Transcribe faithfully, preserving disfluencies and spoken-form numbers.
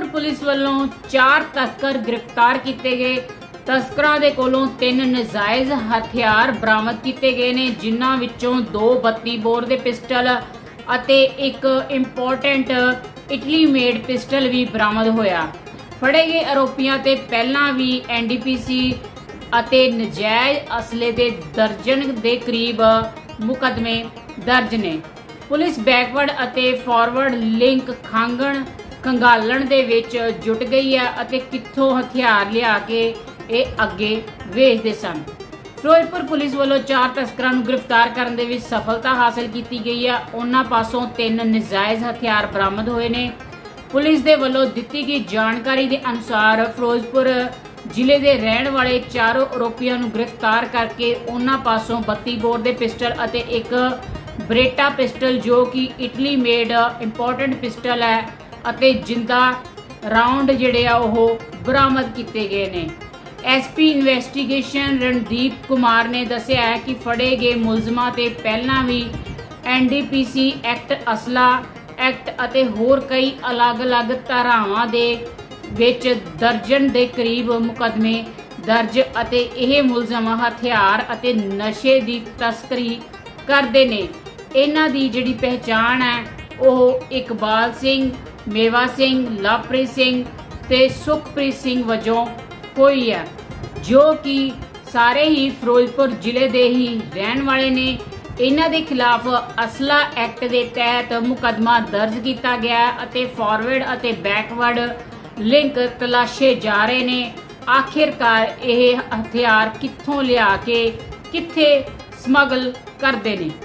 Police वालों चार तस्कर गिरफ्तार किए गए। तस्करां दे कोलों तीन नजायज हथियार बरामद किए गए ने, जिन्हां विचों दो बत्ती बोर दे पिस्टल अते एक इंपोर्टेंट इटली मेड पिस्टल भी बरामद होया। फड़े गए आरोपियों ते पहलां भी एन डी पी सी अते नजायज असले दे दर्जन दे करीब मुकदमे दर्ज ने। पुलिस बैकवर्ड अते फॉरवर्ड लिंक खांगण कंगालण दे विच जुट गई है अते कित्थों हथियार लिया के ये अगे वेचदे सन। फिरोजपुर पुलिस वालों चार तस्करां नूं गिरफ्तार करने दे विच सफलता हासिल की गई है। उन्हां पासों तीन नजायज हथियार बरामद होए ने। पुलिस दे वल्लों दित्ती गई जानकारी के अनुसार फिरोजपुर जिले के रहने वाले चारों आरोपियों नूं गिरफ्तार करके उन्हां पासों बत्ती बोर दे पिस्टल अते एक ब्रेटा पिस्टल जो कि इटली मेड इंपोर्टेंट पिस्टल है अते जिंदा राउंड जिहड़े आ ओह बरामद किए गए ने। S P investigation Randeep Kumar ने दस्सिया है कि फड़े गए मुलजमां ते पहलां भी N D P C act असला एक्ट अते होर कई अलग अलग धारावां दे विच दर्जन दे करीब मुकदमे दर्ज अते यह मुलजम हथियार अते नशे की तस्करी करते ने। इन्हां दी जिहड़ी पहचान है वह इकबाल सिंह, मेवा सिंह, लवप्रीत सिंह ते सुखप्रीत सिंह वजों हुई है, जो कि सारे ही फिरोजपुर जिले दे ही रहन वाले ने। इन्हां दे खिलाफ असला एक्ट के तहत मुकदमा दर्ज किया गया अते फॉरवर्ड अते बैकवर्ड लिंक तलाशे जा रहे ने। आखिरकार यह हथियार कित्थों लिया के कित्थे समगल करते ने।